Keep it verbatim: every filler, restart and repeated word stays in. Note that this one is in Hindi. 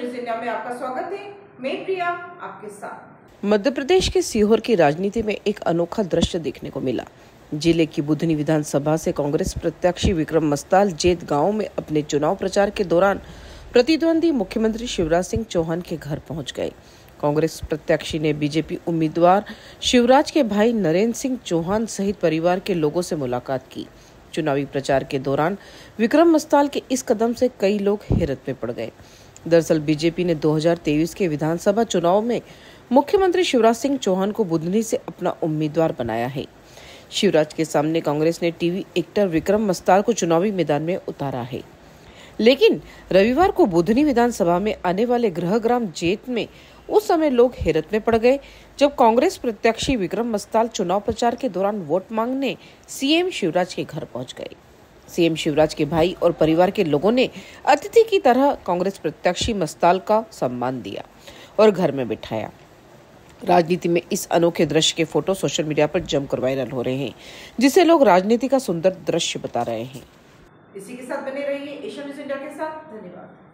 न्यूज इंडिया में आपका स्वागत है। मैं प्रिया आपके साथ। मध्य प्रदेश के सीहोर की राजनीति में एक अनोखा दृश्य देखने को मिला। जिले की बुधनी विधानसभा से कांग्रेस प्रत्याशी विक्रम मस्ताल जेत गांव में अपने चुनाव प्रचार के दौरान प्रतिद्वंदी मुख्यमंत्री शिवराज सिंह चौहान के घर पहुंच गए। कांग्रेस प्रत्याशी ने बीजेपी उम्मीदवार शिवराज के भाई नरेंद्र सिंह चौहान सहित परिवार के लोगों से मुलाकात की। चुनावी प्रचार के दौरान विक्रम मस्ताल के इस कदम से कई लोग हैरत में पड़ गए। दरअसल बीजेपी ने दो हज़ार तेईस के विधानसभा चुनाव में मुख्यमंत्री शिवराज सिंह चौहान को बुधनी से अपना उम्मीदवार बनाया है। शिवराज के सामने कांग्रेस ने टीवी एक्टर विक्रम मस्ताल को चुनावी मैदान में उतारा है, लेकिन रविवार को बुधनी विधानसभा में आने वाले गृहग्राम जेत में उस समय लोग हैरत में पड़ गए जब कांग्रेस प्रत्याशी विक्रम मस्ताल चुनाव प्रचार के दौरान वोट मांगने सीएम शिवराज के घर पहुंच गए। सीएम शिवराज के भाई और परिवार के लोगों ने अतिथि की तरह कांग्रेस प्रत्याशी मस्ताल का सम्मान दिया और घर में बिठाया। राजनीति में इस अनोखे दृश्य के फोटो सोशल मीडिया पर जमकर वायरल हो रहे हैं, जिसे लोग राजनीति का सुंदर दृश्य बता रहे हैं। इसी के साथ बने रहिए एशियन न्यूज इंडिया के साथ। धन्यवाद।